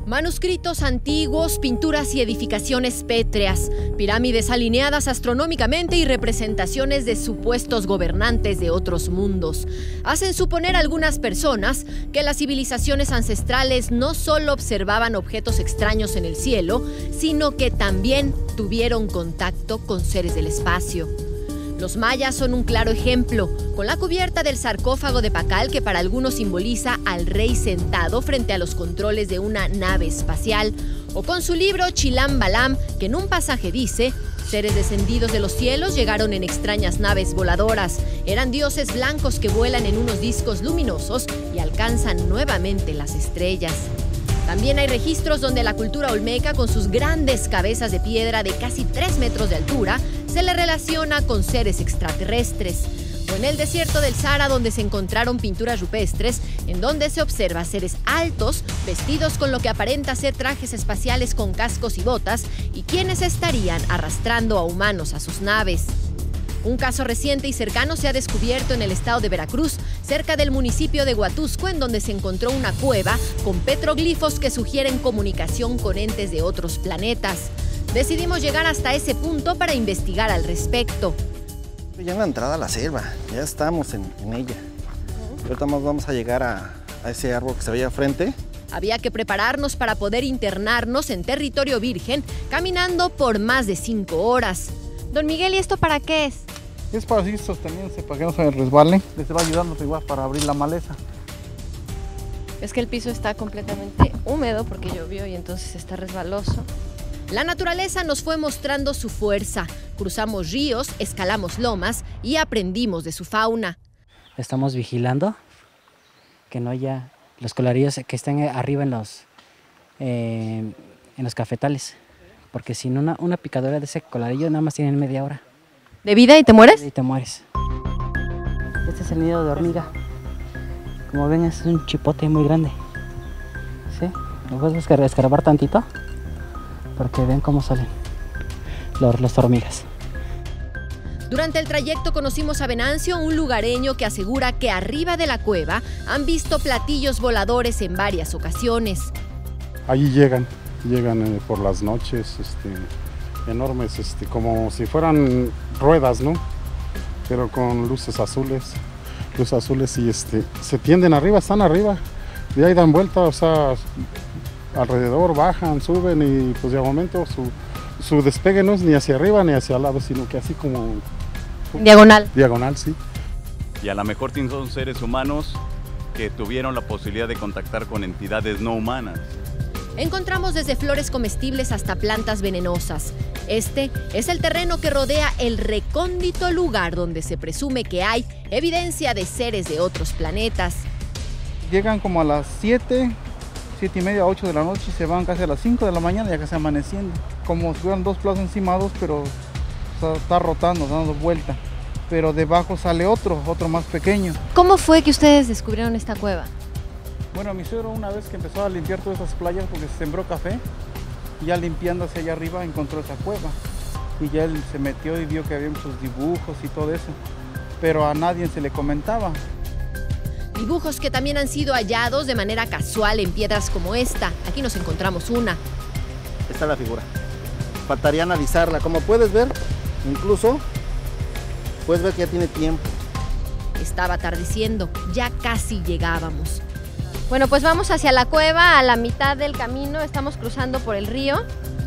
Manuscritos antiguos, pinturas y edificaciones pétreas, pirámides alineadas astronómicamente y representaciones de supuestos gobernantes de otros mundos hacen suponer a algunas personas que las civilizaciones ancestrales no solo observaban objetos extraños en el cielo, sino que también tuvieron contacto con seres del espacio. Los mayas son un claro ejemplo, con la cubierta del sarcófago de Pacal que para algunos simboliza al rey sentado frente a los controles de una nave espacial, o con su libro Chilam Balam, que en un pasaje dice: seres descendidos de los cielos llegaron en extrañas naves voladoras, eran dioses blancos que vuelan en unos discos luminosos y alcanzan nuevamente las estrellas. También hay registros donde la cultura olmeca, con sus grandes cabezas de piedra de casi 3 metros de altura, se le relaciona con seres extraterrestres. O en el desierto del Sahara, donde se encontraron pinturas rupestres, en donde se observa seres altos, vestidos con lo que aparenta ser trajes espaciales con cascos y botas, y quienes estarían arrastrando a humanos a sus naves. Un caso reciente y cercano se ha descubierto en el estado de Veracruz, cerca del municipio de Huatusco, en donde se encontró una cueva con petroglifos que sugieren comunicación con entes de otros planetas. Decidimos llegar hasta ese punto para investigar al respecto. Ya en la entrada a la selva, ya estamos en ella. Ahorita más vamos a llegar a ese árbol que se ve allá al frente. Había que prepararnos para poder internarnos en territorio virgen, caminando por más de 5 horas. Don Miguel, ¿y esto para qué es? Es para así sostenerse, para que no se resbale. Les va ayudando igual para abrir la maleza. Es que el piso está completamente húmedo porque llovió y entonces está resbaloso. La naturaleza nos fue mostrando su fuerza. Cruzamos ríos, escalamos lomas y aprendimos de su fauna. Estamos vigilando que no haya los colarillos que estén arriba en los cafetales. Porque si no, una picadura de ese colarillo nada más tienen media hora. ¿De vida y te mueres? Y te mueres. Este es el nido de hormiga. Como ven, es un chipote muy grande. ¿Sí? Lo puedes escarbar tantito para que vean cómo salen las hormigas. Durante el trayecto conocimos a Venancio, un lugareño que asegura que arriba de la cueva han visto platillos voladores en varias ocasiones. Allí llegan por las noches, enormes, como si fueran ruedas, ¿no? Pero con luces azules y se tienden arriba, están arriba, y ahí dan vuelta, o sea, alrededor, bajan, suben y pues de momento su despegue no es ni hacia arriba ni hacia el lado, sino que así como... Diagonal. Diagonal, sí. Y a lo mejor son seres humanos que tuvieron la posibilidad de contactar con entidades no humanas. Encontramos desde flores comestibles hasta plantas venenosas. Este es el terreno que rodea el recóndito lugar donde se presume que hay evidencia de seres de otros planetas. Llegan como a las 7:30, 8 de la noche y se van casi a las 5 de la mañana, ya casi amaneciendo. Como si fueran 2 plazos encimados, pero está rotando, dando vuelta. Pero debajo sale otro más pequeño. ¿Cómo fue que ustedes descubrieron esta cueva? Bueno, mi suegro una vez que empezó a limpiar todas esas playas porque se sembró café, y ya limpiando hacia allá arriba encontró esa cueva. Y ya él se metió y vio que había muchos dibujos y todo eso, pero a nadie se le comentaba. Dibujos que también han sido hallados de manera casual en piedras como esta. Aquí nos encontramos una. Esta es la figura. Faltaría analizarla. Como puedes ver, incluso puedes ver que ya tiene tiempo. Estaba atardeciendo, ya casi llegábamos. Bueno, pues vamos hacia la cueva, a la mitad del camino, estamos cruzando por el río.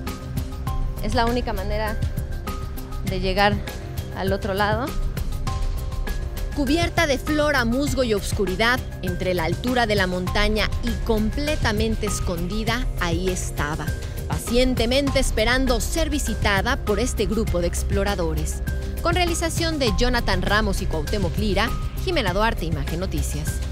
Es la única manera de llegar al otro lado. Cubierta de flora, musgo y obscuridad, entre la altura de la montaña y completamente escondida, ahí estaba, pacientemente esperando ser visitada por este grupo de exploradores. Con realización de Jonathan Ramos y Cuauhtémoc Lira, Jimena Duarte, Imagen Noticias.